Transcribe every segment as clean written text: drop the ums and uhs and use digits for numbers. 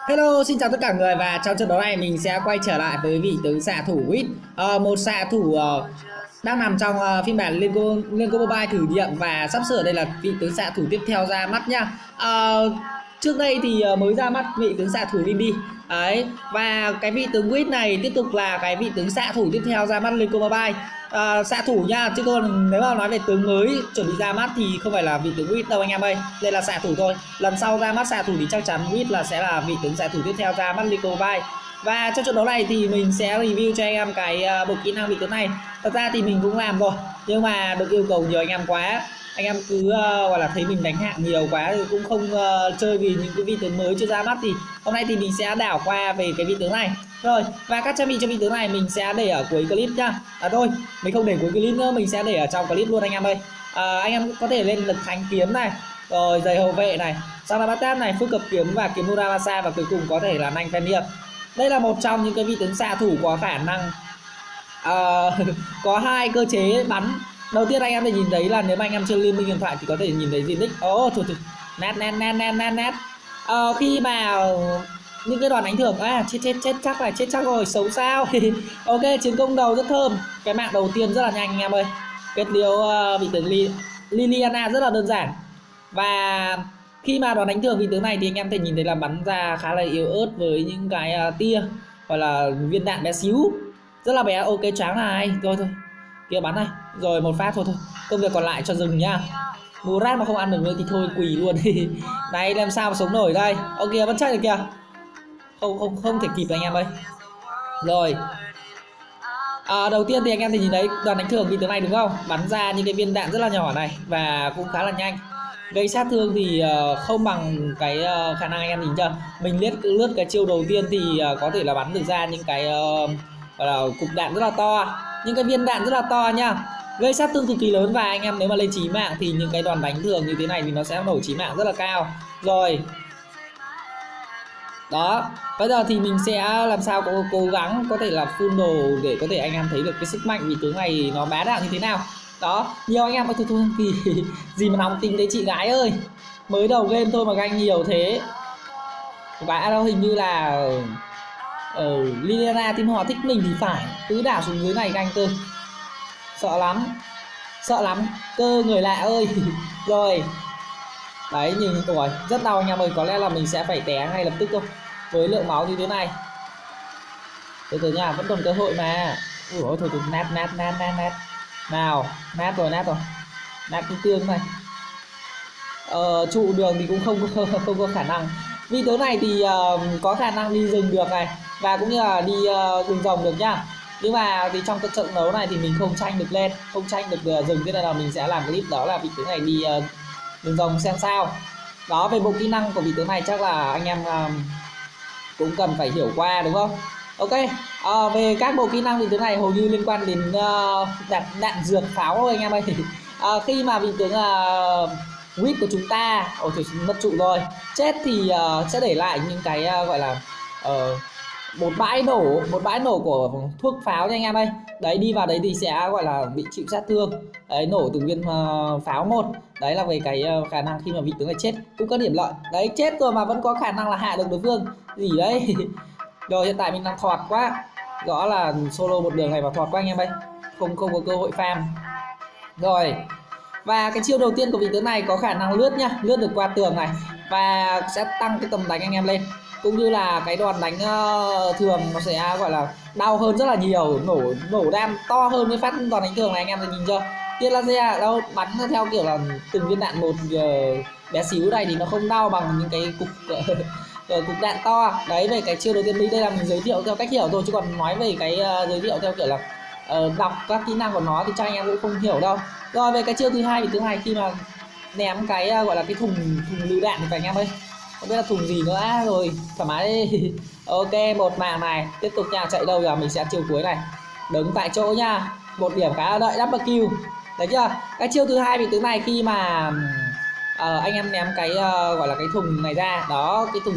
Hello, xin chào tất cả người và trong trận đấu này mình sẽ quay trở lại với vị tướng xạ thủ Wit, một xạ thủ đang nằm trong phiên bản Lengo Mobile thử nghiệm và sắp sửa đây là vị tướng xạ thủ tiếp theo ra mắt nha. Trước đây thì mới ra mắt vị tướng xạ thủ Lindy đấy, và cái vị tướng Wit này tiếp tục là cái vị tướng xạ thủ tiếp theo ra mắt Lengo Mobile. Xạ thủ nha, chứ còn nếu mà nói về tướng mới chuẩn bị ra mắt thì không phải là vị tướng Wit đâu anh em ơi, đây là xạ thủ thôi. Lần sau ra mắt xạ thủ thì chắc chắn Wit là sẽ là vị tướng xạ thủ tiếp theo ra mắt Lengo Mobile. Và trong trận đấu này thì mình sẽ review cho anh em cái bộ kỹ năng vị tướng này. Thật ra thì mình cũng làm rồi nhưng mà được yêu cầu nhiều anh em quá, anh em cứ gọi là thấy mình đánh hạng nhiều quá thì cũng không chơi vì những cái vị tướng mới chưa ra mắt. Thì hôm nay thì mình sẽ đảo qua về cái vị tướng này rồi, và các trang bị cho vị tướng này mình sẽ để ở cuối clip nhá. Thôi mình không để cuối clip nữa, mình sẽ để ở trong clip luôn anh em ơi. Anh em có thể lên lực thánh kiếm này, rồi giày hậu vệ này, sau đó bắt táp này, phước cập kiếm và kiếm Muramasa, và cuối cùng có thể là nanh Fenrir. Đây là một trong những cái vị tướng xạ thủ có khả năng có hai cơ chế bắn. Đầu tiên anh em thể nhìn thấy là nếu mà anh em chơi liên minh huyền thoại thì có thể nhìn thấy Zinix. Thôi nát. Khi mà những cái đoàn đánh thưởng chết chắc rồi, xấu sao. Ok, chiến công đầu rất thơm, cái mạng đầu tiên rất là nhanh anh em ơi. Kết liễu vị tướng Liliana rất là đơn giản. Và khi mà đoàn đánh thưởng vị tướng này thì anh em thể nhìn thấy là bắn ra khá là yếu ớt với những cái tia hoặc là viên đạn bé xíu, rất là bé. Ok, choáng này, thôi kia bắn này, rồi một phát thôi, công việc còn lại cho rừng nhá. Murat mà không ăn được nữa thì thôi quỳ luôn. Này làm sao mà sống nổi đây. Ok, vẫn chạy được kìa, không thể kịp anh em ơi. Rồi đầu tiên thì anh em thì nhìn thấy đoàn đánh thường vị tướng này đúng không, bắn ra những cái viên đạn rất là nhỏ này và cũng khá là nhanh, gây sát thương thì không bằng cái khả năng anh em nhìn chưa. Mình lướt cái chiêu đầu tiên thì có thể là bắn được ra những cái gọi là cục đạn rất là to, những cái viên đạn rất là to nha, gây sát thương cực kỳ lớn. Và anh em nếu mà lên chí mạng thì những cái đoàn đánh thường như thế này thì nó sẽ nổ chí mạng rất là cao. Rồi đó, bây giờ thì mình sẽ làm sao cố gắng có thể là full đồ để có thể anh em thấy được cái sức mạnh vị tướng này nó bá đạo như thế nào. Đó, nhiều anh em thôi thì gì mà nóng tính đấy chị gái ơi, mới đầu game thôi mà ganh nhiều thế. Và đâu hình như là Liliana team họ thích mình thì phải, cứ đảo xuống dưới này ganh cơ, sợ lắm cơ người lạ ơi. Rồi đấy, nhìn tuổi rất đau anh em ơi, có lẽ là mình sẽ phải té ngay lập tức thôi với lượng máu như thế này. Từ từ nha, vẫn còn cơ hội mà. Ủa thôi nát nào, nát rồi nát cái tương này. Trụ đường thì cũng không có khả năng. Vị tướng này thì có khả năng đi rừng được này, và cũng như là đi rừng rồng được nhá. Nhưng mà thì trong trận đấu này thì mình không tranh được lên, không tranh được rừng, thế nên là mình sẽ làm clip đó là vị tướng này đi rừng rồng xem sao. Đó, về bộ kỹ năng của vị tướng này chắc là anh em cũng cần phải hiểu qua đúng không. Ok, về các bộ kỹ năng vị tướng này hầu như liên quan đến đạn dược pháo thôi anh em ơi. Khi mà vị tướng Wit của chúng ta mất trụ rồi, chết thì sẽ để lại những cái gọi là một bãi nổ của thuốc pháo nha anh em ơi. Đấy, đi vào đấy thì sẽ gọi là bị chịu sát thương. Đấy, nổ từng viên pháo một. Đấy là về cái khả năng khi mà vị tướng này chết cũng có điểm lợi. Đấy, chết rồi mà vẫn có khả năng là hạ được đối phương gì đấy. Rồi hiện tại mình đang thọt quá, rõ là solo một đường này vào thọt quá anh em ơi, không có cơ hội farm. Rồi, và cái chiêu đầu tiên của vị tướng này có khả năng lướt nhá, lướt được qua tường này và sẽ tăng cái tầm đánh anh em lên, cũng như là cái đòn đánh thường nó sẽ gọi là đau hơn rất là nhiều, nổ đam to hơn với phát đòn đánh thường này anh em thấy nhìn chưa. Tia laser đâu bắn theo kiểu là từng viên đạn một bé xíu này thì nó không đau bằng những cái cục đạn to. Đấy, về cái chiêu đầu tiên đây là mình giới thiệu theo cách hiểu thôi, chứ còn nói về cái giới thiệu theo kiểu là đọc các kỹ năng của nó thì chắc anh em cũng không hiểu đâu. Rồi, về cái chiêu thứ hai vị tướng này khi mà ném cái gọi là cái thùng lựu đạn thì phải anh em ơi, không biết là thùng gì nữa. Rồi thoải mái đi. Ok, một mạng này, tiếp tục nha, chạy đâu giờ mình sẽ chiêu cuối này, đứng tại chỗ nha, một điểm khá là đợi double kill. Đấy chưa, cái chiêu thứ hai vị tướng này khi mà anh em ném cái gọi là cái thùng này ra, đó cái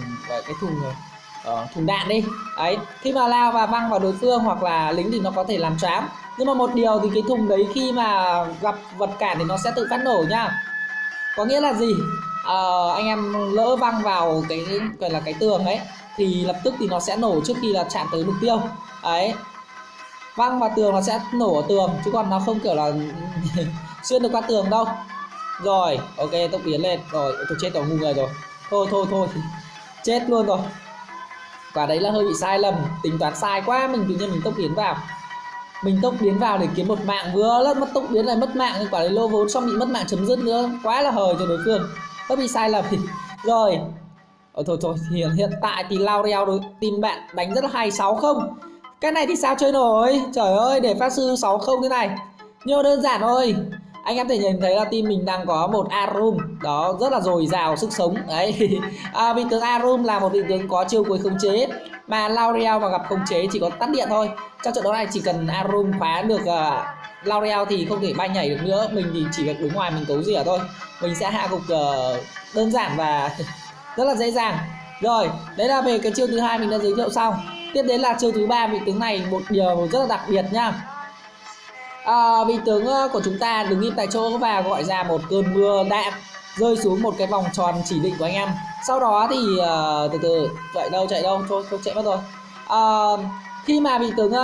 thùng đạn đi. Đấy, khi mà lao và văng vào đối phương hoặc là lính thì nó có thể làm choáng, nhưng mà một điều thì cái thùng đấy khi mà gặp vật cản thì nó sẽ tự phát nổ nha. Có nghĩa là gì? anh em lỡ văng vào cái gọi là cái tường ấy thì lập tức thì nó sẽ nổ trước khi là chạm tới mục tiêu ấy. Văng vào tường nó sẽ nổ ở tường chứ còn nó không kiểu là xuyên được qua tường đâu. Rồi ok, tốc biến lên rồi. Tôi chết rồi, ngu người rồi. Thôi chết luôn rồi. Quả đấy là hơi bị sai lầm, tính toán sai quá. Mình tự nhiên mình tốc biến vào, để kiếm một mạng, vừa lất mất tốc biến này mất mạng, quả đấy lô vốn xong bị mất mạng chấm dứt nữa, quá là hời cho đối phương, hơi bị sai lầm. Rồi thôi hiện tại thì L'Oreal đối team bạn đánh rất là hay, 6-0. Cái này thì sao chơi nổi, trời ơi, để pháp sư 6-0 thế này nhưng đơn giản thôi. Anh em thể nhìn thấy là team mình đang có một Arum đó, rất là dồi dào sức sống đấy. Vị tướng Arum là một vị tướng có chiêu cuối khống chế, mà L'Oreal mà gặp khống chế chỉ có tắt điện thôi. Trong trận đấu này chỉ cần Arum phá được L'Oreal thì không thể bay nhảy được nữa. Mình thì chỉ việc đứng ngoài mình cấu rỉa thôi, mình sẽ hạ gục đơn giản và rất là dễ dàng. Rồi đấy là về cái chiêu thứ hai mình đã giới thiệu xong. Tiếp đến là chiêu thứ ba, vị tướng này một điều rất là đặc biệt nhá. Vị tướng của chúng ta đứng im tại chỗ và gọi ra một cơn mưa đạn rơi xuống một cái vòng tròn chỉ định của anh em. Sau đó thì từ từ chạy đâu thôi chạy mất rồi. Khi mà vị tướng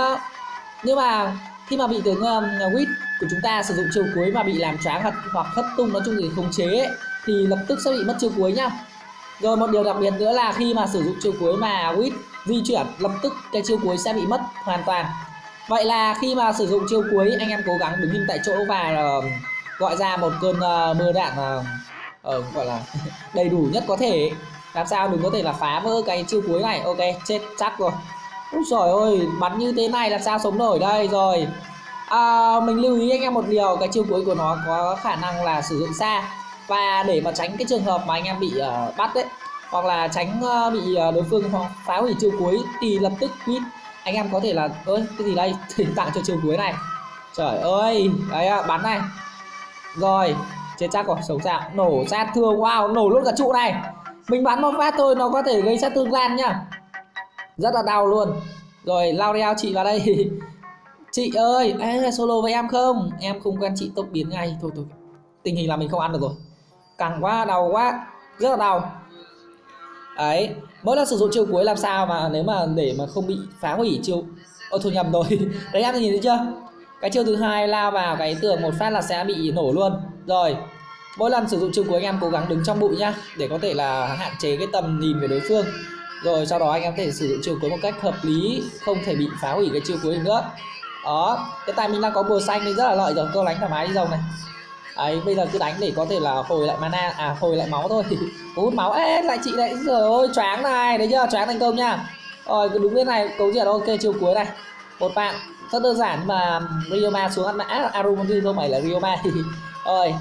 Wit của chúng ta sử dụng chiêu cuối mà bị làm choáng hoặc thất tung, nói chung thì khống chế ấy, thì lập tức sẽ bị mất chiêu cuối nhá. Rồi một điều đặc biệt nữa là khi mà sử dụng chiêu cuối mà Wit di chuyển, lập tức cái chiêu cuối sẽ bị mất hoàn toàn. Vậy là khi mà sử dụng chiêu cuối, anh em cố gắng đứng im tại chỗ và gọi ra một cơn mưa đạn gọi là đầy đủ nhất có thể, làm sao đừng có thể là phá vỡ cái chiêu cuối này. Ok, chết chắc rồi. Úi trời ơi, bắn như thế này làm sao sống nổi đây. Rồi mình lưu ý anh em một điều, cái chiêu cuối của nó có khả năng là sử dụng xa, và để mà tránh cái trường hợp mà anh em bị bắt đấy, hoặc là tránh bị đối phương phá hủy chiêu cuối thì lập tức quit. Anh em có thể là ơi cái gì đây tặng cho chiêu cuối này, trời ơi đấy bắn này. Rồi chết chắc rồi, sống sao, nổ sát thương, wow, nổ luôn cả trụ này. Mình bắn một phát thôi nó có thể gây sát thương lan nhá, rất là đau luôn. Rồi L'Oreal chị vào đây. Chị ơi, solo với em không? Em không quen chị, tốc biến ngay. Thôi tình hình là mình không ăn được rồi, căng quá, đau quá, rất là đau. Đấy, mỗi lần sử dụng chiêu cuối làm sao mà nếu mà để mà không bị phá hủy chiêu. Thôi nhầm rồi. Đấy em nhìn thấy chưa, cái chiêu thứ hai lao vào cái tường một phát là sẽ bị nổ luôn. Rồi mỗi lần sử dụng chiêu cuối anh em cố gắng đứng trong bụi nhá, để có thể là hạn chế cái tầm nhìn của đối phương. Rồi sau đó anh em có thể sử dụng chiêu cuối một cách hợp lý, không thể bị phá hủy cái chiêu cuối nữa. Đó, cái tay mình đang có bùa xanh nên rất là lợi rồi, tôi đánh thoải mái đi rồng này. Đấy, bây giờ cứ đánh để có thể là hồi lại mana, hồi lại máu thôi. Hút máu, lại chị lại, rồi ôi choáng này, đấy chưa, choáng thành công nha. Rồi cứ đứng bên này cấu diện, ok, chiêu cuối này một bạn rất đơn giản mà Ryoma xuống ăn mã Arum chứ không phải là Ryoma. Rồi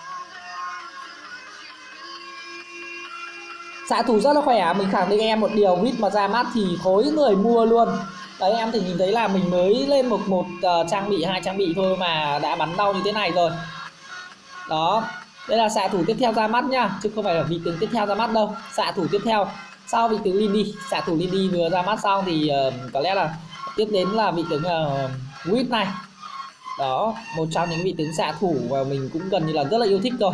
xạ thủ rất là khỏe, mình khẳng định em một điều, Wit mà ra mắt thì khối người mua luôn. Đấy em thì nhìn thấy là mình mới lên một trang bị, 2 trang bị thôi mà đã bắn đau như thế này rồi. Đó, đây là xạ thủ tiếp theo ra mắt nhá, chứ không phải là vị tướng tiếp theo ra mắt đâu. Xạ thủ tiếp theo sau vị tướng Lindy, xạ thủ Lindy vừa ra mắt xong thì có lẽ là tiếp đến là vị tướng Wit này. Đó, một trong những vị tướng xạ thủ và mình cũng gần như là rất là yêu thích rồi.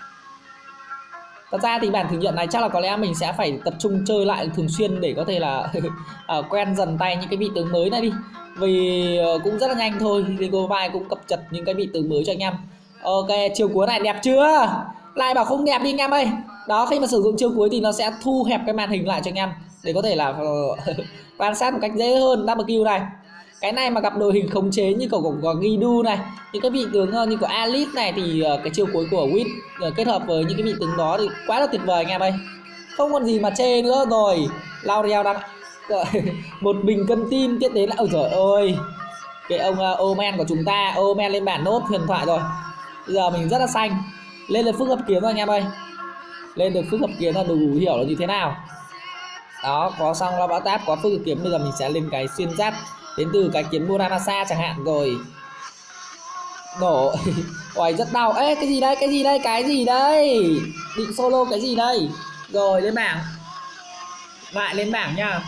Thật ra thì bản thử nghiệm này chắc là có lẽ mình sẽ phải tập trung chơi lại thường xuyên để có thể là quen dần tay những cái vị tướng mới này đi. Vì cũng rất là nhanh thôi, Lego Mobile cũng cập nhật những cái vị tướng mới cho anh em. Ok, chiều cuối này đẹp chưa? Lại bảo không đẹp đi anh em ơi. Đó, khi mà sử dụng chiều cuối thì nó sẽ thu hẹp cái màn hình lại cho anh em để có thể là quan sát một cách dễ hơn. Double kill này. Cái này mà gặp đội hình khống chế như của Gidu này, những cái vị tướng như của Alice này thì cái chiêu cuối của Wit kết hợp với những cái vị tướng đó thì quá là tuyệt vời anh em ơi. Không còn gì mà chê nữa rồi. L'Oreal đang một bình cân tim, tiếp đến là ôi trời ơi. Cái ông Omen của chúng ta, Omen lên bản nốt huyền thoại rồi. Bây giờ mình rất là xanh. Lên được phức hợp kiếm rồi anh em ơi. Lên được phức hợp kiếm là đủ hiểu là như thế nào. Đó, có xong là bão táp, có phức hợp kiếm, bây giờ mình sẽ lên cái xuyên giáp đến từ cái kiếm Muramasa chẳng hạn. Rồi nổ. Ôi rất đau. Ê cái gì đây, cái gì đây, định solo cái gì đây. Rồi lên bảng, lại lên bảng nha.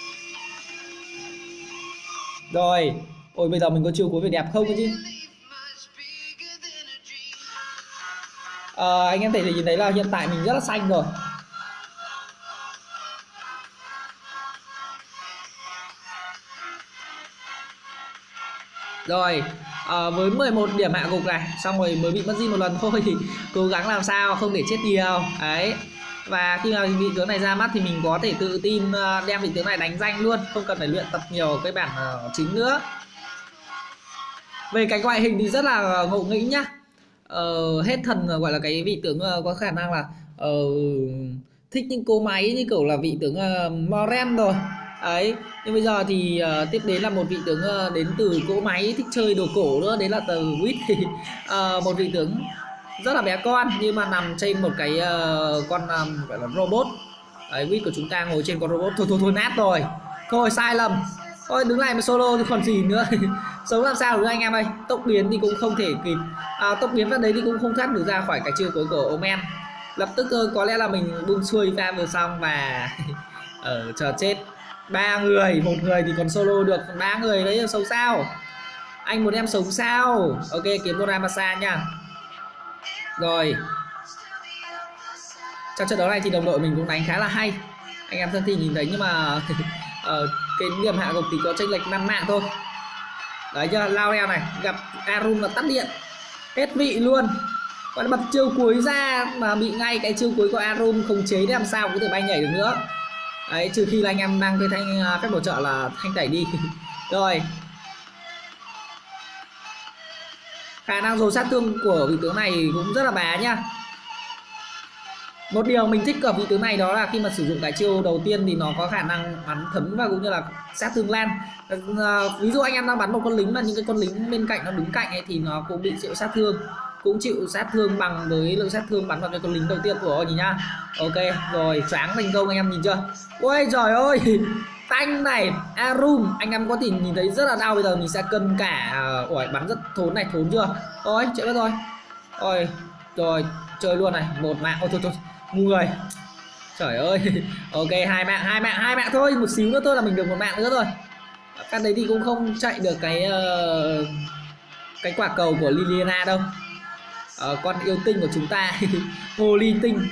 Rồi ôi bây giờ mình có chiêu cuối về đẹp không chứ. Anh em thể nhìn thấy là hiện tại mình rất là xanh rồi. Rồi với 11 điểm hạ gục này, xong rồi mới bị mất di một lần thôi thì cố gắng làm sao không để chết nhiều đấy. Và khi mà vị tướng này ra mắt thì mình có thể tự tin đem vị tướng này đánh danh luôn, không cần phải luyện tập nhiều cái bản chính nữa. Về cái ngoại hình thì rất là ngộ nghĩnh nhá. Hết thần gọi là cái vị tướng có khả năng là thích những cỗ máy như kiểu là vị tướng Moren rồi ấy. Nhưng bây giờ thì tiếp đến là một vị tướng đến từ cỗ máy thích chơi đồ cổ nữa, đấy là từ Wit. Một vị tướng rất là bé con nhưng mà nằm trên một cái con gọi là robot đấy. Wit của chúng ta ngồi trên con robot. Thôi nát rồi, thôi sai lầm, thôi đứng lại mà solo thì còn gì nữa. Sống làm sao được anh em ơi. Tốc biến thì cũng không thể kịp, tốc biến vào đấy thì cũng không thoát được ra khỏi cái chiêu cuối của Omen. Lập tức có lẽ là mình buông xuôi pha vừa xong và chờ chết. 3 người, một người thì còn solo được, 3 người đấy sống sao? Anh muốn em sống sao? Ok, kiếm một Ramasa nha. Rồi, trong trận đấu này thì đồng đội mình cũng đánh khá là hay, anh em thân thì nhìn thấy, nhưng mà cái điểm hạ gục thì có chênh lệch 5 mạng thôi. Đấy chưa, Laurel này gặp Arum là tắt điện hết vị luôn. Còn bật chiêu cuối ra mà bị ngay cái chiêu cuối của Arum khống chế để làm sao có thể bay nhảy được nữa. Đấy, trừ khi là anh em mang cái thanh phép bổ trợ là thanh tẩy đi. Rồi, khả năng dồn sát thương của vị tướng này cũng rất là bá nhá. Một điều mình thích ở vị tướng này đó là khi mà sử dụng cái chiêu đầu tiên thì nó có khả năng bắn thấm và cũng như là sát thương lan. Ví dụ anh em đang bắn một con lính mà những cái con lính bên cạnh nó đứng cạnh ấy thì nó cũng bị chịu sát thương, cũng chịu sát thương bằng với lượng sát thương bắn vào cái con lính đầu tiên của nhìn nhá. Ok rồi, choáng thành công anh em nhìn chưa. Ôi trời ơi, tanh này Arum anh em có thể nhìn thấy rất là đau. Bây giờ mình sẽ cân cả ủa, bắn rất thốn này, thốn chưa. Ôi chạy mất rồi. Ôi rồi chơi luôn này, một mạng. Ôi thôi ngu người, trời ơi. Ok, hai mạng thôi, một xíu nữa thôi là mình được một mạng nữa rồi. Căn đấy thì cũng không chạy được cái quả cầu của Liliana đâu. Con yêu tinh của chúng ta. Hồ ly tinh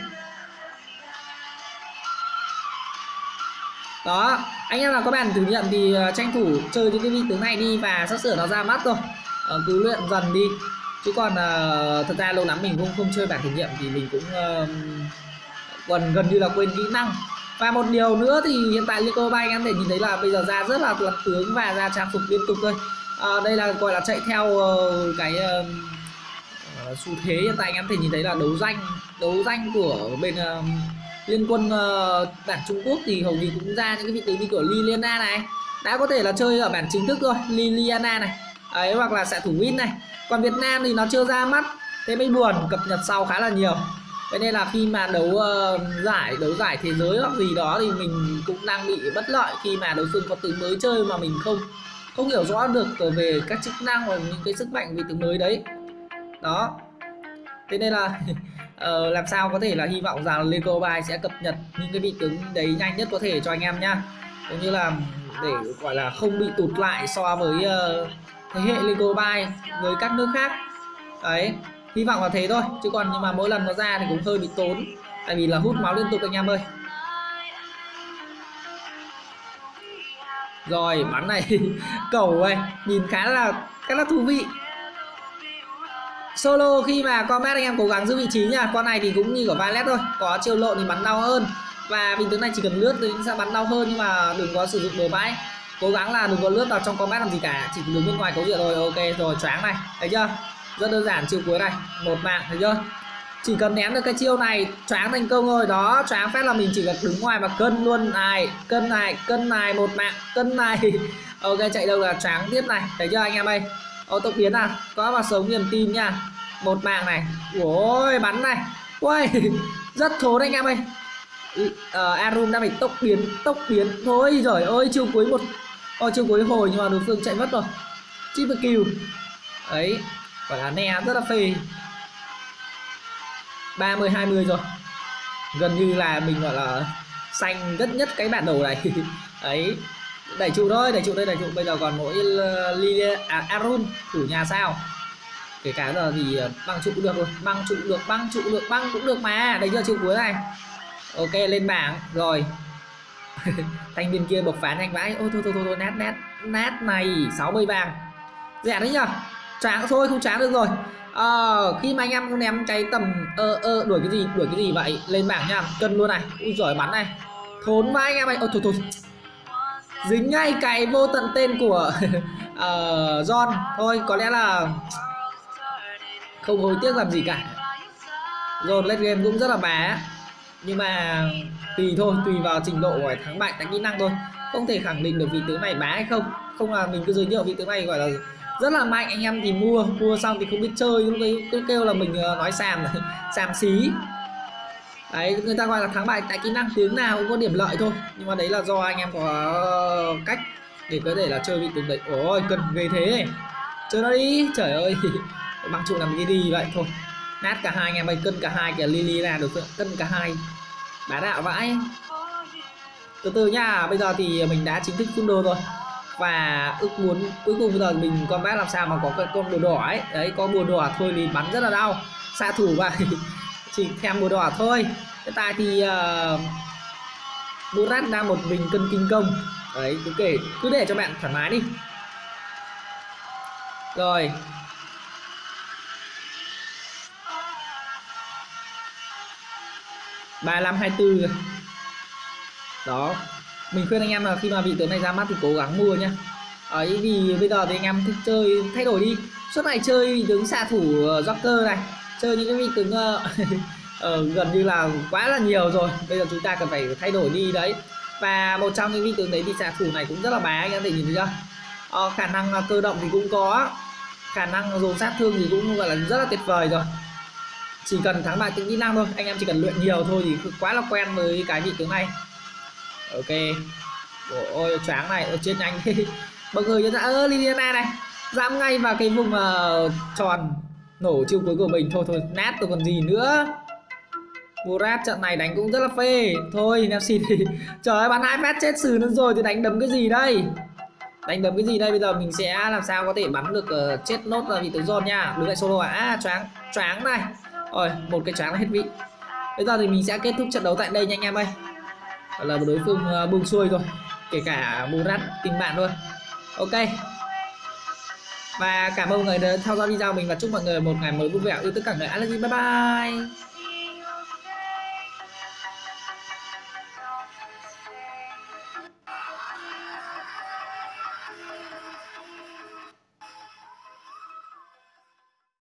đó. Anh em nào có bản thử nghiệm thì tranh thủ chơi những cái vị tướng này đi và sắp sửa nó ra mắt rồi, cứ luyện dần đi. Chứ còn thật ra lâu lắm mình cũng không chơi bản thử nghiệm thì mình cũng gần như là quên kỹ năng. Và một điều nữa thì hiện tại Lico Bay anh em thể nhìn thấy là bây giờ ra rất là toàn tướng và ra trang phục liên tục thôi. Đây là gọi là chạy theo cái xu thế. Hiện tại anh em thể nhìn thấy là đấu danh của bên liên quân bản Trung Quốc thì hầu như cũng ra những cái vị tướng như của Liliana này, đã có thể là chơi ở bản chính thức rồi, Liliana này ấy, hoặc là xạ thủ Win này. Còn Việt Nam thì nó chưa ra mắt, thế mới buồn, cập nhật sau khá là nhiều. Vậy nên là khi mà đấu giải thế giới hoặc gì đó thì mình cũng đang bị bất lợi khi mà đối phương có tướng mới chơi mà mình không hiểu rõ được về các chức năng và những cái sức mạnh vị tướng mới đấy đó. Thế nên là làm sao có thể là hy vọng rằng Lego Bay sẽ cập nhật những cái vị tướng đấy nhanh nhất có thể cho anh em nhá, cũng như là để gọi là không bị tụt lại so với thế hệ Lego Bay với các nước khác đấy. Hy vọng là thế thôi, chứ còn nhưng mà mỗi lần nó ra thì cũng hơi bị tốn, tại vì là hút máu liên tục anh em ơi. Rồi bắn này cầu này nhìn khá là thú vị. Solo khi mà combat anh em cố gắng giữ vị trí nha. Con này thì cũng như của Violet thôi, có chiều lộn thì bắn đau hơn, và bình tướng này chỉ cần lướt thì sẽ bắn đau hơn, nhưng mà đừng có sử dụng bừa bãi. Cố gắng là đừng có lướt vào trong combat làm gì cả, chỉ đứng bên ngoài cấu rượu rồi. Ok rồi, choáng này, thấy chưa, rất đơn giản. Chiêu cuối này, một mạng, thấy chưa, chỉ cần ném được cái chiêu này choáng thành công rồi đó. Choáng phát là mình chỉ cần đứng ngoài và cân luôn này, cân này, một mạng, cân này. Ok, chạy đâu là choáng tiếp này, thấy chưa anh em ơi. Tốc biến nào, có mà sống niềm tin nha. Một mạng này, ôi bắn này, ui rất thốn anh em ơi. Arum đang phải tốc biến thôi. Rồi ơi, chiêu cuối chiêu cuối hồi nhưng mà đối phương chạy mất rồi. Triple kill ấy, gọi là ne rất là phê. 30-20 rồi, gần như là mình gọi là xanh nhất cái bản đồ này. Ấy, đẩy trụ thôi, đẩy trụ. Bây giờ còn mỗi Arum thủ nhà sao. kể cả giờ thì băng trụ được rồi, băng trụ được, băng trụ được, băng cũng được mà. Đấy giờ chiêu cuối này. Ok, lên bảng rồi. Thanh niên kia bộc phá nhanh vãi. Ôi thôi, nát này 60 vàng. Rẻ đấy nhá. Tráng thôi, không tráng được rồi. Khi mà anh em không ném cái tầm đuổi cái gì vậy. Lên bảng nha, cân luôn này. Ui giỏi, bắn này. Thốn vãi anh em ơi. Thôi. Dính ngay cái vô tận tên của John. Thôi có lẽ là không hối tiếc làm gì cả. John late game cũng rất là bá, nhưng mà tùy vào trình độ của thắng bại tại kỹ năng thôi. Không thể khẳng định được vị tướng này bá hay không. Không là mình cứ giới thiệu vị tướng này gọi là rất là mạnh, anh em thì mua xong thì không biết chơi, lúc đấy cứ kêu là mình nói xàm xí. Đấy, người ta gọi là thắng bại tại kỹ năng, tướng nào cũng có điểm lợi thôi, nhưng mà đấy là do anh em có cách để có thể là chơi vị tướng đấy. Ôi cần ghê thế, chơi nó đi, trời ơi. Băng trụ làm cái gì vậy. Thôi nát cả hai anh em ơi, cân cả hai kìa. Lily là được cân cả hai, bá đạo vãi. Từ từ nha, bây giờ thì mình đã chính thức full đồ rồi, và ước muốn cuối cùng bây giờ mình combat làm sao mà có cái con bùa đỏ ấy. Đấy, có bùa đỏ thôi thì bắn rất là đau, xạ thủ và chỉ thèm bùa đỏ thôi. Hiện tại thì Murat đang một mình cân kinh công. Đấy, cứ để cho bạn thoải mái đi. Rồi, ba 524 đó. Mình khuyên anh em là khi mà vị tướng này ra mắt thì cố gắng mua nhá. Ấy vì bây giờ thì anh em thích chơi thay đổi đi, suốt ngày chơi vị tướng xạ thủ Joker này, chơi những cái vị tướng gần như là quá là nhiều rồi. Bây giờ chúng ta cần phải thay đổi đi đấy. Và một trong những vị tướng đấy thì xạ thủ này cũng rất là bá, anh em thể nhìn thấy chưa. Khả năng cơ động thì cũng có, khả năng dồn sát thương thì cũng gọi là rất là tuyệt vời rồi. Chỉ cần thắng bại tính kỹ năng thôi, anh em chỉ cần luyện nhiều thôi thì quá là quen với cái vị tướng này. Ok. Ôi choáng này, chết nhanh. Mọi người nhận ra Liliana này dám ngay vào cái vùng tròn nổ chiêu cuối của mình. Thôi nát tôi còn gì nữa. Murat trận này đánh cũng rất là phê. Thôi em xin thì trời ơi, bắn 2 phát chết sừ nữa rồi thì đánh đấm cái gì đây? Đánh đấm cái gì đây? Bây giờ mình sẽ làm sao có thể bắn được chết nốt là vị tướng John nha. Đứng lại solo choáng này. Rồi, một cái choáng là hết vị. Bây giờ thì mình sẽ kết thúc trận đấu tại đây nha anh em ơi. Là đối phương buông xuôi rồi, kể cả Murat tình bạn luôn. Ok, và cảm ơn mọi người đã theo dõi video mình, và chúc mọi người một ngày mới vui vẻ yêu tất cả người. Bye bye.